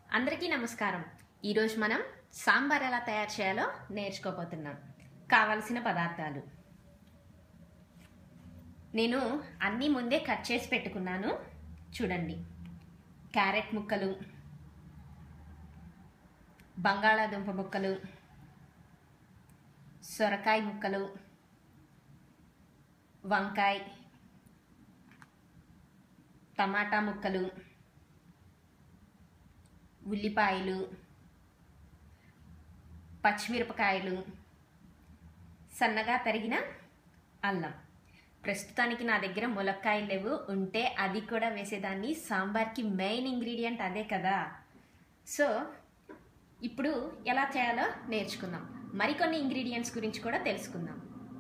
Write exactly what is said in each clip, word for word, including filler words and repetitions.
అందరికీ నమస్కారం। ఈ రోజు మనం సాంబార్ ఎలా తయారు చేయాలో నేర్చుకోబోతున్నాం। కావాల్సిన పదార్థాలు నేను అన్ని ముందే కట్ చేసి పెట్టుకున్నాను। చూడండి, క్యారెట్ ముక్కలు, బంగాళాదుంప ముక్కలు, సొరకాయ ముక్కలు, వంకాయ, టమాటా ముక్కలు, ఉల్లిపాయలు, పచ్చిమిరపకాయలు, సన్నగా తరిగిన అల్లం। ప్రస్తుతానికి నా దగ్గర ములక్కాయలు లేవు, ఉంటే అది కూడా వేసేదాన్ని। సాంబార్కి మెయిన్ ఇంగ్రీడియంట్ అదే కదా। సో ఇప్పుడు ఎలా చేయాలో నేర్చుకుందాం। మరికొన్ని ఇంగ్రీడియంట్స్ గురించి కూడా తెలుసుకుందాం।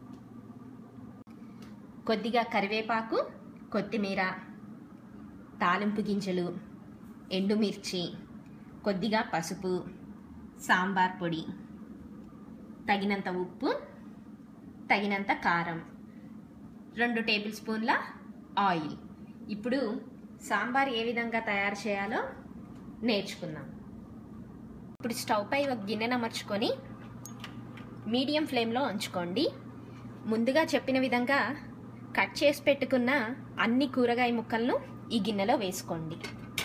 కొద్దిగా కరివేపాకు, కొత్తిమీర, తాలింపు గింజలు, ఎండుమిర్చి, కొద్దిగా పసుపు, సాంబార్ పొడి, తగినంత ఉప్పు, తగినంత కారం, రెండు టేబుల్ స్పూన్ల ఆయిల్। ఇప్పుడు సాంబార్ ఏ విధంగా తయారు చేయాలో నేర్చుకుందాం। ఇప్పుడు స్టవ్ పై ఒక గిన్నెను అమర్చుకొని మీడియం ఫ్లేమ్లో ఉంచుకోండి। ముందుగా చెప్పిన విధంగా కట్ చేసి పెట్టుకున్న అన్ని కూరగాయ ముక్కలను ఈ గిన్నెలో వేసుకోండి।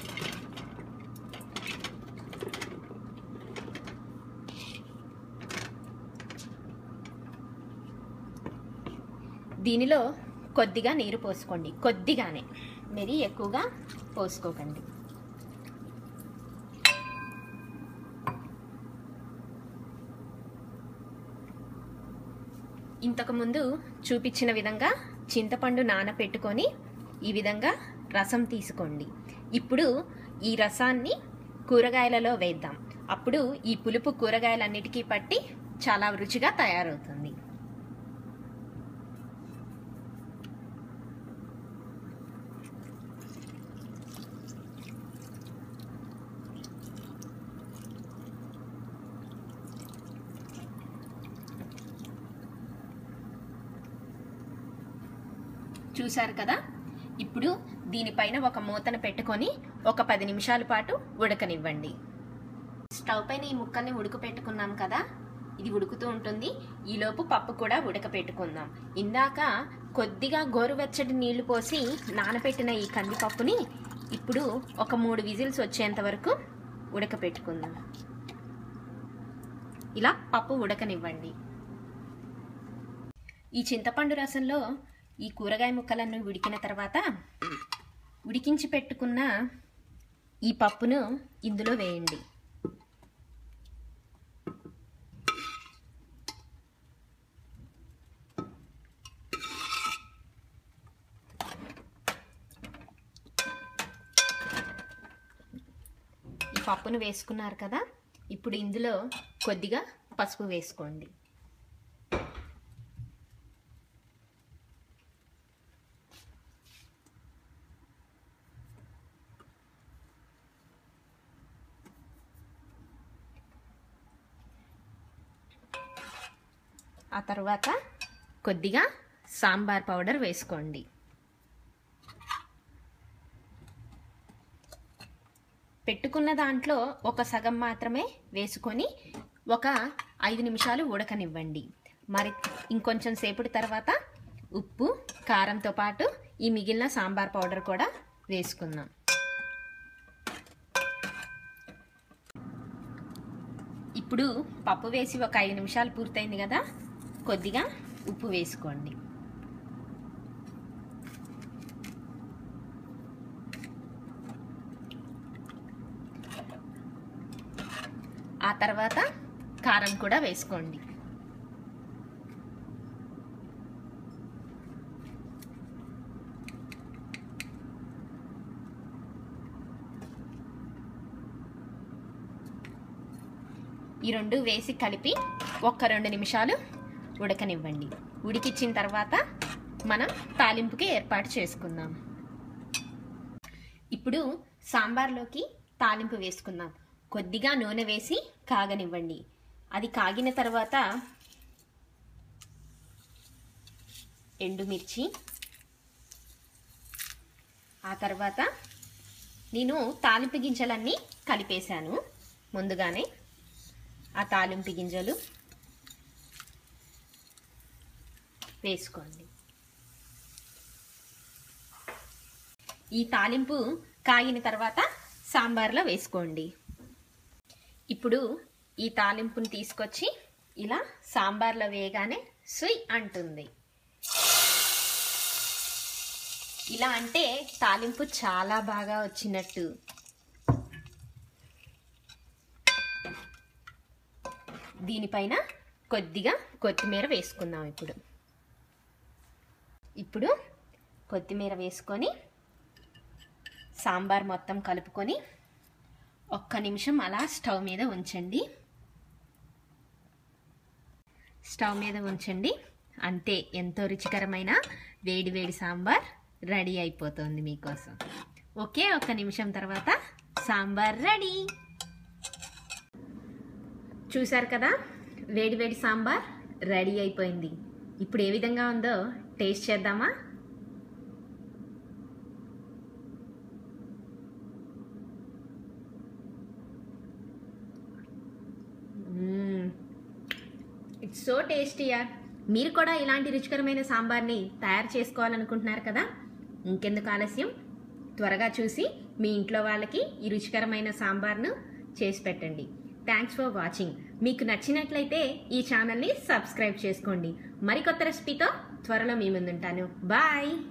దీనిలో కొద్దిగా నీరు పోసుకోండి, కొద్దిగానే, మరి ఎక్కువగా పోసుకోకండి। ఇంతకుముందు చూపించిన విధంగా చింతపండు నానపెట్టుకొని ఈ విధంగా రసం తీసుకోండి। ఇప్పుడు ఈ రసాన్ని కూరగాయలలో వేద్దాం, అప్పుడు ఈ పులుపు కూరగాయలన్నిటికీ పట్టి చాలా రుచిగా తయారవుతుంది। చూశారు కదా, ఇప్పుడు దీనిపైన ఒక మూతను పెట్టుకొని ఒక పది నిమిషాల పాటు ఉడకనివ్వండి। స్టవ్ పైన ఈ ముక్కల్ని ఉడకపెట్టుకున్నాం కదా, ఇది ఉడుకుతూ ఉంటుంది। ఈలోపు పప్పు కూడా ఉడకపెట్టుకుందాం। ఇందాక కొద్దిగా గోరువెచ్చటి నీళ్లు పోసి నానబెట్టిన ఈ కందిపప్పుని ఇప్పుడు ఒక మూడు విజిల్స్ వచ్చేంత వరకు ఉడకపెట్టుకుందాం। ఇలా పప్పు ఉడకనివ్వండి। ఈ చింతపండు రసంలో ఈ కూరగాయ ముక్కలను ఉడికిన తర్వాత ఉడికించి పెట్టుకున్న ఈ పప్పును ఇందులో వేయండి। ఈ పప్పును వేసుకున్నారు కదా, ఇప్పుడు ఇందులో కొద్దిగా పసుపు వేసుకోండి। ఆ తర్వాత కొద్దిగా సాంబార్ పౌడర్ వేసుకోండి। పెట్టుకున్న దాంట్లో ఒక సగం మాత్రమే వేసుకొని ఒక ఐదు నిమిషాలు ఉడకనివ్వండి। మరి ఇంకొంచెం సేపటి తర్వాత ఉప్పు, కారంతో పాటు ఈ మిగిలిన సాంబార్ పౌడర్ కూడా వేసుకుందాం। ఇప్పుడు పప్పు వేసి ఒక ఐదు నిమిషాలు పూర్తయింది కదా, కొద్దిగా ఉప్పు వేసుకోండి। ఆ తర్వాత కారం కూడా వేసుకోండి। ఈ రెండు వేసి కలిపి ఒక్క రెండు నిమిషాలు ఉడకనివ్వండి। ఉడికించిన తర్వాత మనం తాలింపుకి ఏర్పాటు చేసుకుందాం। ఇప్పుడు సాంబార్లోకి తాలింపు వేసుకుందాం। కొద్దిగా నూనె వేసి కాగనివ్వండి। అది కాగిన తర్వాత ఎండుమిర్చి, ఆ తర్వాత నేను తాలింపు గింజలన్నీ కలిపేశాను ముందుగానే. ఆ తాలింపు గింజలు వేసుకోండి. ఈ తాలింపు కాగిన తర్వాత సాంబార్లో వేసుకోండి. ఇప్పుడు ఈ తాలింపుని తీసుకొచ్చి ఇలా సాంబార్లో వేయగానే సుయ్ అంటుంది. ఇలా అంటే తాలింపు చాలా బాగా వచ్చినట్టు. దీనిపైన కొద్దిగా కొత్తిమీర వేసుకుందాం. ఇప్పుడు ఇప్పుడు కొత్తిమీర వేసుకొని సాంబార్ మొత్తం కలుపుకొని ఒక్క నిమిషం అలా స్టవ్ మీద ఉంచండి. స్టవ్ మీద ఉంచండి. అంతే, ఎంతో రుచికరమైన వేడి వేడి సాంబార్ రెడీ అయిపోతుంది మీకోసం. ఓకే, ఒక్క నిమిషం తర్వాత సాంబార్ రెడీ. చూసారు కదా, వేడి వేడి సాంబార్ రెడీ అయిపోయింది. ఇప్పుడు ఏ విధంగా ఉందో టేస్ట్ చేద్దామా? ఇట్స్ సో టేస్టీ యార్. మీరు కూడా ఇలాంటి రుచికరమైన సాంబార్ని తయారు చేసుకోవాలనుకుంటున్నారు కదా? ఇంకెందుకు ఆలస్యం, త్వరగా చూసి మీ ఇంట్లో వాళ్ళకి ఈ రుచికరమైన సాంబార్ను చేసి పెట్టండి. Thanks for watching. మీకు నచ్చినట్లయితే ఈ ఛానల్ని సబ్స్క్రైబ్ చేసుకోండి. మరికొత్త రెసిపీతో త్వరలో మీ ముందుంటాను. బాయ్.